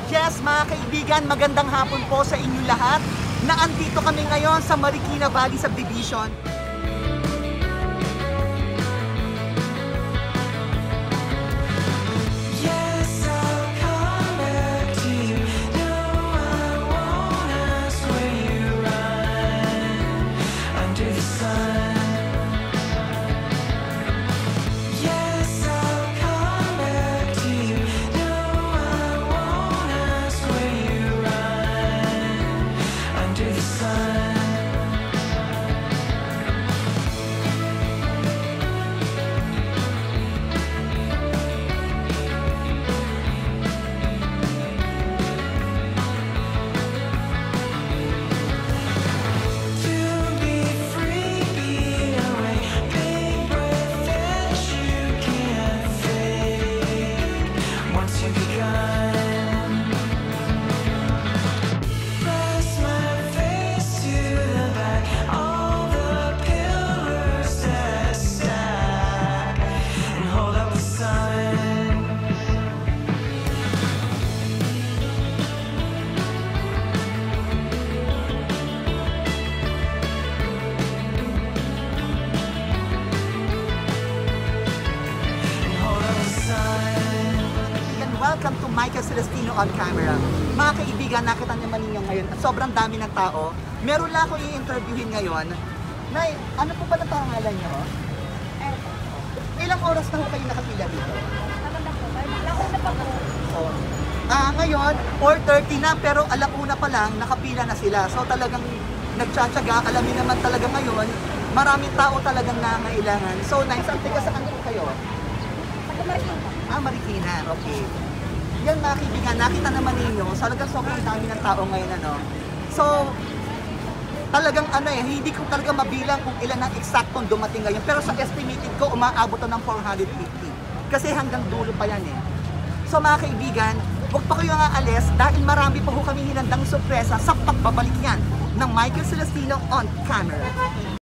Yes, mga kaibigan, magandang hapon po sa inyo lahat na andito kami ngayon sa Marikina Valley Subdivision. Welcome to Michael Celestino on camera. Mga kaibigan, nakita naman ninyo ngayon at sobrang dami ng tao. Meron lang ako i-interviewin ngayon. Nay, ano po ba na pangalan nyo? Ilang oras na ho kayo nakapila dito? Ngayon, 4:30 na pero alauna pa lang, nakapila na sila. So talagang nagtsatsaga. Alamin naman talaga ngayon, maraming tao talagang nangailangan. So, Nay, saan saan po kayo? Marikina, okay. Yan mga kaibigan, nakita naman ninyo, talagang sobrang dami ng tao ngayon, ano. So, talagang hindi ko talaga mabilang kung ilan ang eksaktong dumating ngayon. Pero sa estimated ko, umaabot ng 450. Kasi hanggang dulo pa yan eh. So mga kaibigan, huwag pa kayo nga alis dahil marami pa ho kami hinandang sorpresa sa pagbabalik yan ng Michael Celestino on camera.